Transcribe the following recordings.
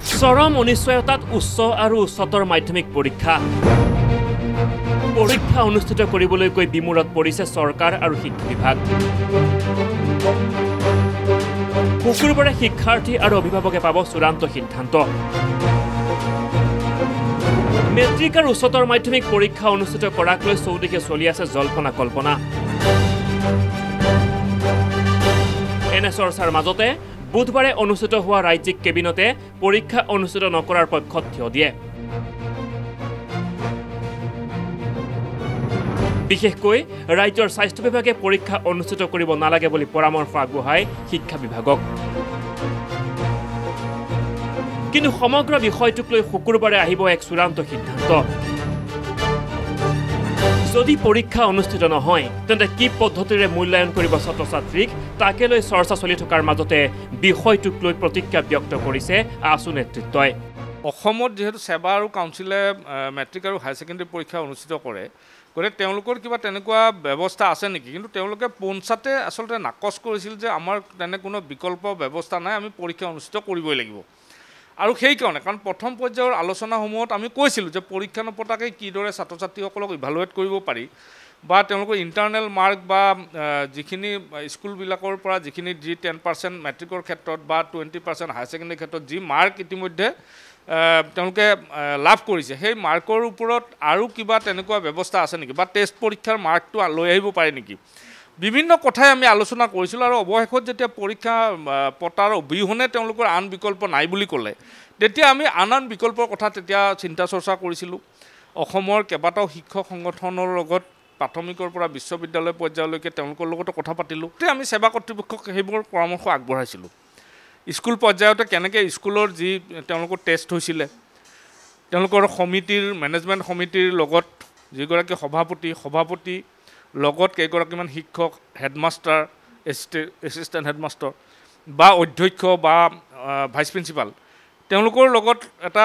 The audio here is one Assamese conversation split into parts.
চৰম অনিশ্চয়তাত উচ্চ আৰু উচ্চতৰ মাধ্যমিক পৰীক্ষা অনুষ্ঠিত কৰিবলৈ গৈ বিমূৰত পৰিছে চৰকাৰ আৰু শিক্ষা বিভাগ। শুকুৰবাৰে শিক্ষাৰ্থী আৰু অভিভাৱকে পাব চূড়ান্ত সিদ্ধান্ত। মেট্ৰিক আৰু উচ্চতৰ মাধ্যমিক পৰীক্ষা অনুষ্ঠিত কৰাক লৈ চৌদিশে চলি আছে জল্পনা কল্পনা। এনে চৰ্চাৰ মাজতে বুধবাৰে অনুষ্ঠিত হোৱা ৰাজ্যিক কেবিনেটে পৰীক্ষা অনুষ্ঠিত নকৰাৰ পক্ষত থিয় দিয়ে। বিশেষকৈ ৰাজ্যৰ স্বাস্থ্য বিভাগে পৰীক্ষা অনুষ্ঠিত কৰিব নালাগে বুলি পৰামৰ্শ আগবঢ়ায় শিক্ষা বিভাগক। কিন্তু সমগ্ৰ বিষয়টোক লৈ শুকুৰবাৰে আহিব এক চূড়ান্ত সিদ্ধান্ত। যদি পৰীক্ষা অনুষ্ঠিত নহয় তেন্তে কি পদ্ধতিৰে মূল্যায়ন কৰিব ছাত্ৰ ছাত্ৰীক তাকে লৈ চৰ্চা চলি থকাৰ মাজতে বিষয়টোক লৈ প্ৰতিক্ৰিয়া ব্যক্ত কৰিছে আছু নেতৃত্বই। অসমত যেহেতু সেৱা আৰু কাউন্সিলে মেট্ৰিক আৰু হায়াৰ ছেকেণ্ডাৰী পৰীক্ষা অনুষ্ঠিত কৰে গতিকে তেওঁলোকৰ কিবা তেনেকুৱা ব্যৱস্থা আছে নেকি? কিন্তু তেওঁলোকে পঞ্চায়তে আচলতে নাকচ কৰিছিল যে আমাৰ তেনে কোনো বিকল্প ব্যৱস্থা নাই, আমি পৰীক্ষা অনুষ্ঠিত কৰিবই লাগিব। আৰু সেইকাৰণে কাৰণ প্ৰথম পৰ্যায়ৰ আলোচনাসমূহত আমি কৈছিলোঁ যে পৰীক্ষা নপতাকৈ কিদৰে ছাত্ৰ ছাত্ৰীসকলক ইভালুৱেট কৰিব পাৰি বা তেওঁলোকৰ ইণ্টাৰনেল মাৰ্ক বা যিখিনি স্কুলবিলাকৰ পৰা যিখিনি যি 10% মেট্ৰিকৰ ক্ষেত্ৰত বা 20% হায়াৰ ছেকেণ্ডেৰীৰ ক্ষেত্ৰত যি মাৰ্ক ইতিমধ্যে তেওঁলোকে লাভ কৰিছে সেই মাৰ্কৰ ওপৰত আৰু কিবা তেনেকুৱা ব্যৱস্থা আছে নেকি বা টেষ্ট পৰীক্ষাৰ মাৰ্কটো লৈ আহিব পাৰে নেকি? বিভিন্ন কথাই আমি আলোচনা কৰিছিলোঁ আৰু অৱশেষত যেতিয়া পৰীক্ষা পতাৰ অবিহনে তেওঁলোকৰ আন বিকল্প নাই বুলি ক'লে তেতিয়া আমি আন বিকল্পৰ কথা তেতিয়া চিন্তা চৰ্চা কৰিছিলোঁ। অসমৰ কেইবাটাও শিক্ষক সংগঠনৰ লগত প্ৰাথমিকৰ পৰা বিশ্ববিদ্যালয় পৰ্যায়লৈকে তেওঁলোকৰ লগতো কথা পাতিলোঁ। তেতিয়া আমি সেৱা কৰ্তৃপক্ষক সেইবোৰ পৰামৰ্শ আগবঢ়াইছিলোঁ। স্কুল পৰ্যায়তে কেনেকৈ স্কুলৰ যি তেওঁলোকৰ টেষ্ট হৈছিলে তেওঁলোকৰ সমিতিৰ মেনেজমেণ্ট সমিতিৰ লগত যিগৰাকী সভাপতি লগত কেইগৰাকীমান শিক্ষক হেডমাষ্টাৰ এছিষ্টেণ্ট হেডমাষ্টাৰ বা অধ্যক্ষ বা ভাইচ প্ৰিন্সিপাল তেওঁলোকৰ লগত এটা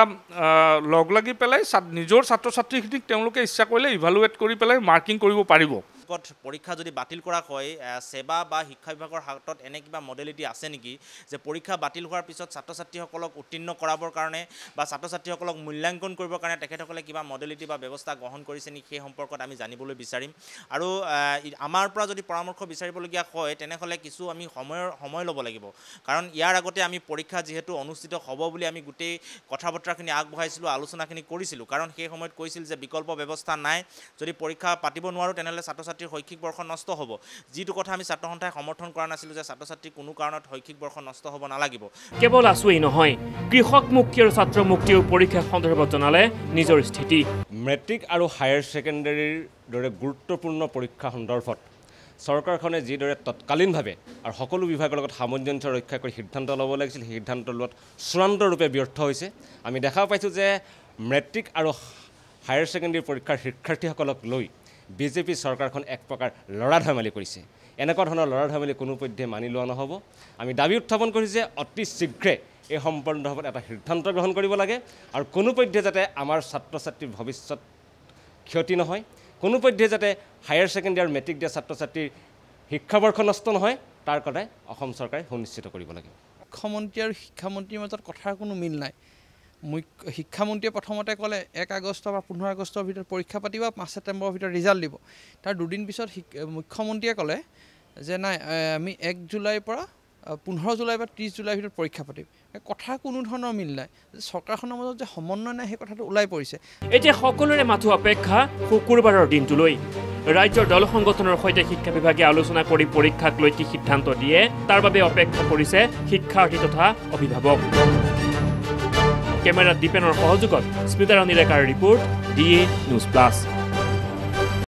লগ লাগি পেলাই নিজৰ ছাত্ৰ ছাত্ৰীখিনিক তেওঁলোকে ইচ্ছা কৰিলে ইভালুৱেট কৰি পেলাই মাৰ্কিং কৰিব পাৰিব। পৰীক্ষা যদি বাতিল কৰা হয় সেৱা বা শিক্ষা বিভাগৰ হাতত এনে কিবা মডেলিটি আছে নেকি যে পৰীক্ষা বাতিল হোৱাৰ পিছত ছাত্ৰ ছাত্ৰীসকলক উত্তীৰ্ণ কৰাবৰ কাৰণে বা ছাত্ৰ ছাত্ৰীসকলক মূল্যাংকন কৰিবৰ কাৰণে তেখেতসকলে কিবা মডেলিটি বা ব্যৱস্থা গ্ৰহণ কৰিছে নেকি সেই সম্পৰ্কত আমি জানিবলৈ বিচাৰিম। আৰু আমাৰ পৰা যদি পৰামৰ্শ বিচাৰিবলগীয়া হয় তেনেহ'লে কিছু আমি সময় ল'ব লাগিব, কাৰণ ইয়াৰ আগতে আমি পৰীক্ষা যিহেতু অনুষ্ঠিত হ'ব বুলি আমি গোটেই কথা বতৰাখিনি আগবঢ়াইছিলোঁ, আলোচনাখিনি কৰিছিলোঁ, কাৰণ সেই সময়ত কৈছিল যে বিকল্প ব্যৱস্থা নাই, যদি পৰীক্ষা পাতিব নোৱাৰোঁ তেনেহ'লে ছাত্ৰ ছাত্ৰীৰ শৈক্ষিক বৰ্ষ নষ্ট হ'ব, যিটো কথা আমি ছাত্ৰ সন্থাই সমৰ্থন কৰা নাছিলোঁ যে ছাত্ৰ ছাত্ৰী কোনো কাৰণত শৈক্ষিক বৰ্ষ নষ্ট হ'ব নালাগিব। কেৱল আছুৱেই নহয়, কৃষক মুক্তি আৰু ছাত্ৰ মুক্তিও পৰীক্ষা সন্দৰ্ভত জনালে নিজৰ স্থিতি। মেট্ৰিক আৰু হায়াৰ ছেকেণ্ডাৰীৰ দৰে গুৰুত্বপূৰ্ণ পৰীক্ষা সন্দৰ্ভত চৰকাৰখনে যিদৰে তৎকালীনভাৱে আৰু সকলো বিভাগৰ লগত সামঞ্জস্য ৰক্ষা কৰি সিদ্ধান্ত ল'ব লাগিছিল সেই সিদ্ধান্ত লোৱাত চূড়ান্তৰূপে ব্যৰ্থ হৈছে। আমি দেখা পাইছোঁ যে মেট্ৰিক আৰু হায়াৰ ছেকেণ্ডাৰী পৰীক্ষাৰ শিক্ষাৰ্থীসকলক লৈ বিজেপি চৰকাৰখন এক প্ৰকাৰ লৰা ধেমালি কৰিছে। এনেকুৱা ধৰণৰ লৰা ধেমালি কোনোপধ্যে মানি লোৱা নহ'ব। আমি দাবী উত্থাপন কৰিছোঁ যে অতি শীঘ্ৰে এই সন্দৰ্ভত এটা সিদ্ধান্ত গ্ৰহণ কৰিব লাগে আৰু কোনোপধ্যে যাতে আমাৰ ছাত্ৰ ছাত্ৰীৰ ভৱিষ্যত ক্ষতি নহয়, কোনোপধ্যে যাতে হায়াৰ ছেকেণ্ডাৰী আৰু মেট্ৰিক দিয়া ছাত্ৰ ছাত্ৰীৰ শিক্ষাবৰ্ষ নষ্ট নহয় তাৰ কথা অসম চৰকাৰে সুনিশ্চিত কৰিব লাগে। মুখ্যমন্ত্ৰী আৰু শিক্ষামন্ত্ৰীৰ মাজত কথাৰ কোনো মিল নাই। শিক্ষামন্ত্ৰীয়ে প্ৰথমতে ক'লে 1 আগষ্ট বা 15 আগষ্টৰ ভিতৰত পৰীক্ষা পাতিব, 5 ছেপ্টেম্বৰৰ ভিতৰত ৰিজাল্ট দিব। তাৰ দুদিন পিছত মুখ্যমন্ত্ৰীয়ে ক'লে যে নাই আমি 1 জুলাইৰ পৰা 15 জুলাই বা 30 জুলাইৰ ভিতৰত পৰীক্ষা পাতিম। কথাৰ কোনো ধৰণৰ মিল নাই। চৰকাৰখনৰ মাজত যে সমন্বয় নাই সেই কথাটো ওলাই পৰিছে। এতিয়া সকলোৰে মাথো অপেক্ষা শুকুৰবাৰৰ দিনটোলৈ। ৰাজ্যৰ দল সংগঠনৰ সৈতে শিক্ষা বিভাগে আলোচনা কৰি পৰীক্ষাক লৈ কি সিদ্ধান্ত দিয়ে তাৰ বাবে অপেক্ষা কৰিছে শিক্ষাৰ্থী তথা অভিভাৱক। কেমেৰাত দীপেনৰ সহযোগত স্মিতাৰাণী ৰেখাৰ ৰিপৰ্ট DA নিউজ প্লাছ।